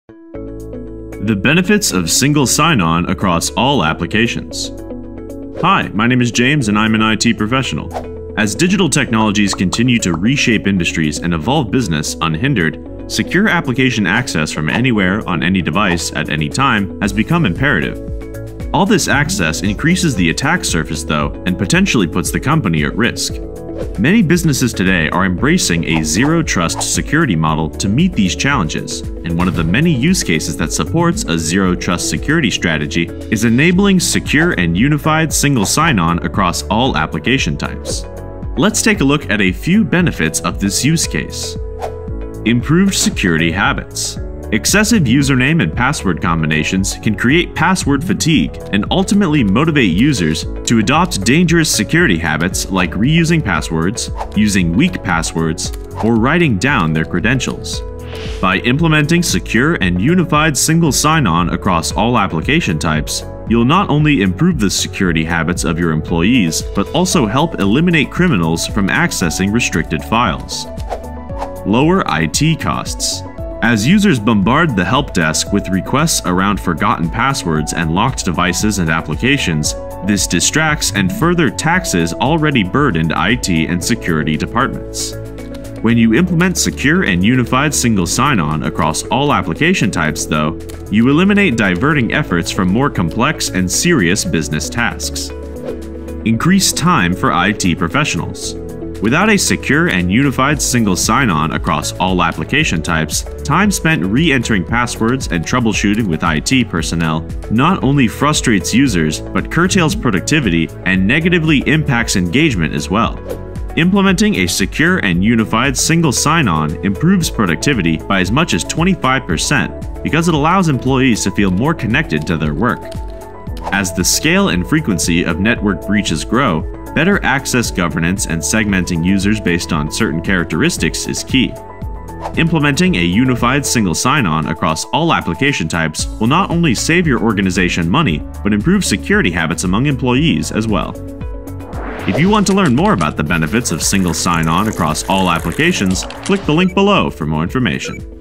The benefits of single sign-on across all applications. Hi, my name is James and I'm an IT professional. As digital technologies continue to reshape industries and evolve business unhindered, secure application access from anywhere on any device at any time has become imperative. All this access increases the attack surface though, and potentially puts the company at risk. Many businesses today are embracing a zero-trust security model to meet these challenges, and one of the many use cases that supports a zero-trust security strategy is enabling secure and unified single sign-on across all application types. Let's take a look at a few benefits of this use case. Improved security habits. Excessive username and password combinations can create password fatigue and ultimately motivate users to adopt dangerous security habits like reusing passwords, using weak passwords, or writing down their credentials. By implementing secure and unified single sign-on across all application types, you'll not only improve the security habits of your employees, but also help eliminate criminals from accessing restricted files. Lower IT costs. As users bombard the help desk with requests around forgotten passwords and locked devices and applications, this distracts and further taxes already burdened IT and security departments. When you implement secure and unified single sign-on across all application types, though, you eliminate diverting efforts from more complex and serious business tasks. Increase time for IT professionals. Without a secure and unified single sign-on across all application types, time spent re-entering passwords and troubleshooting with IT personnel not only frustrates users, but curtails productivity and negatively impacts engagement as well. Implementing a secure and unified single sign-on improves productivity by as much as 25% because it allows employees to feel more connected to their work. As the scale and frequency of network breaches grow, better access governance and segmenting users based on certain characteristics is key. Implementing a unified single sign-on across all application types will not only save your organization money, but improve security habits among employees as well. If you want to learn more about the benefits of single sign-on across all applications, click the link below for more information.